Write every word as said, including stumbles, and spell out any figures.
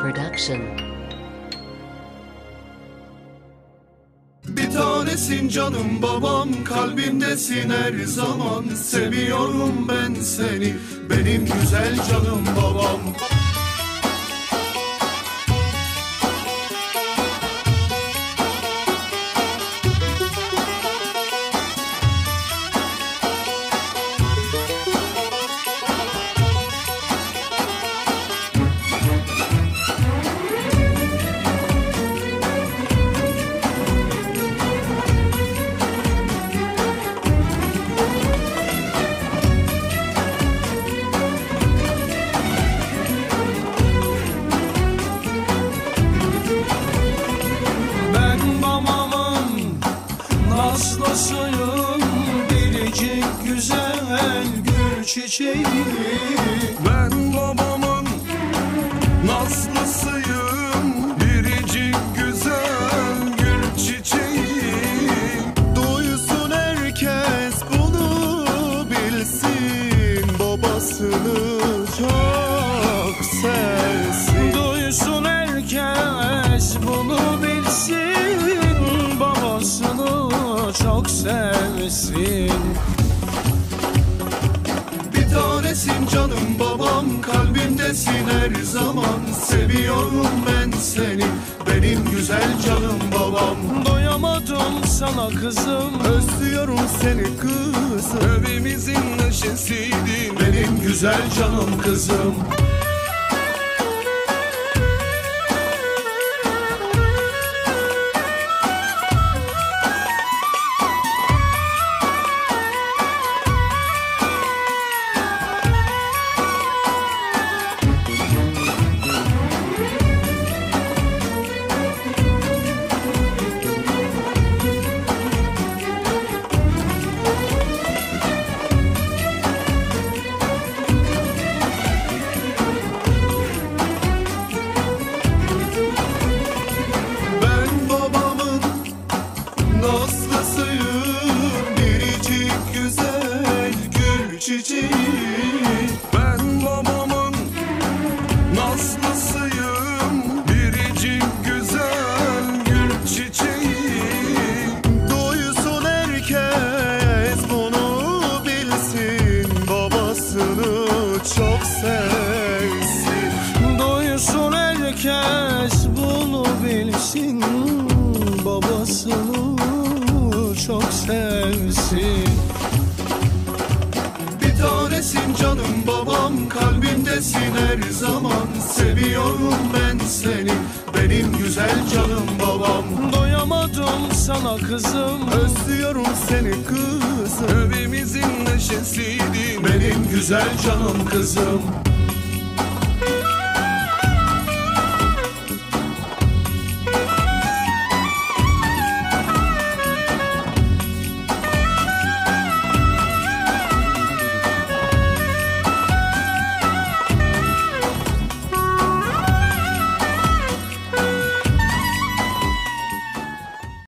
Production. Bir tanesin canım babam, kalbimdesin her zaman. Seviyorum ben seni, benim güzel canım babam. Nasılsın biricik güzel gül çiçeği? Ben babamın nazlısıyım, biricik güzel gül çiçeği. Duysun herkes bunu bilsin, babasını çok sevsin. Duysun herkes bunu bilsin, babasını çok sevsin. Bir tanesin canım babam, kalbimdesin her zaman. Seviyorum ben seni, benim güzel canım babam. Doyamadım sana kızım, Özlüyorum seni kızım, evimizin neşesiydin, benim güzel canım kızım. Ben babamın nazlısıyım, biricik güzel gül çiçeği. Duysun herkes bunu bilsin, babasını çok sevsin. duysun herkes bunu bilsin, babasını çok sevsin. Bir tanesin canım babam, kalbimdesin her zaman. Seviyorum ben seni, benim güzel canım babam. Doyamadım sana kızım, Özlüyorum seni kızım, evimizin neşesiydin, benim güzel canım kızım.